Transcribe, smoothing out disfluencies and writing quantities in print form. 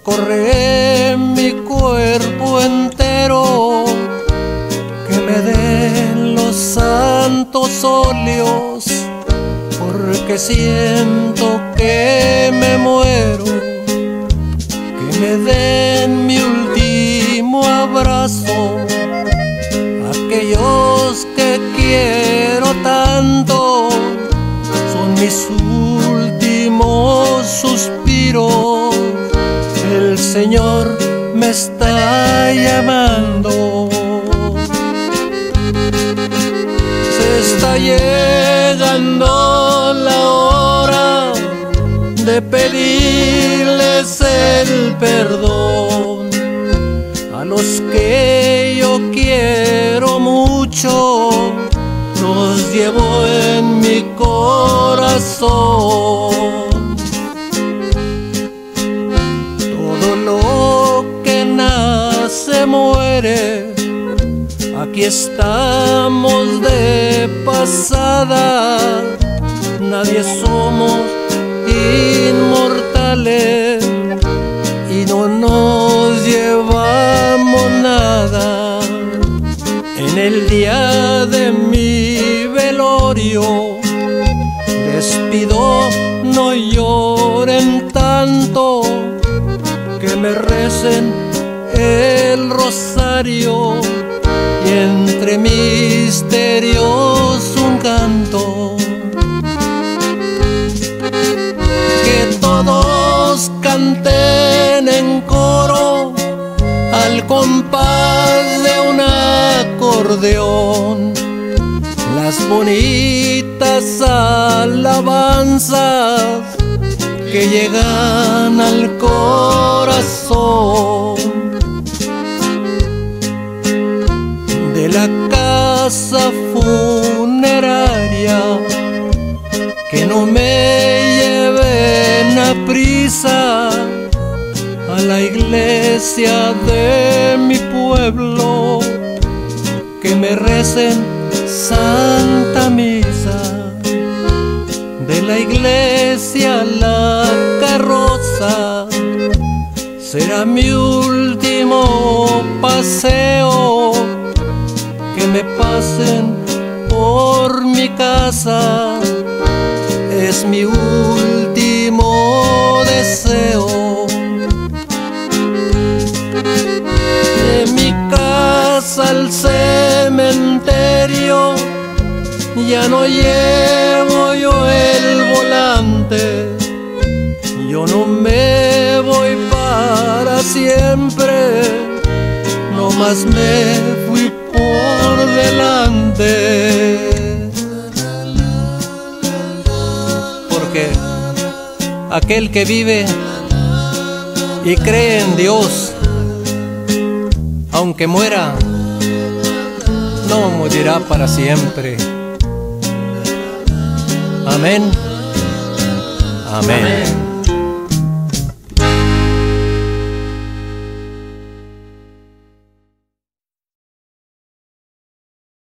recorre mi cuerpo entero, que me den los santos óleos, porque siento que me muero, que me den mi último abrazo, aquellos que quiero tanto, son mis últimos suspiros. El Señor me está llamando. Se está llegando la hora de pedirles el perdón a los que yo quiero mucho. Los llevo en mi corazón. Todo lo que nace muere. Aquí estamos de pasada. Nadie somos inmortales y no nos llevamos nada. En el día de mi velorio les pido no lloren tanto, que me recen el rosario y entre misterios un canto. Que todos canten en coro al compás de un acordeón las bonitas alabanzas que llegan al corazón. De la casa funeraria, que no me lleven a prisa a la iglesia de mi pueblo, que me recen Santa Misa. De la iglesia a la carroza será mi último paseo, que me pasen por mi casa es mi último deseo. De mi casa al cementerio ya no llevo yo el volante. Yo no me voy para siempre, nomás me fui por delante. Porque aquel que vive y cree en Dios, aunque muera, no morirá para siempre. Amén. Amén.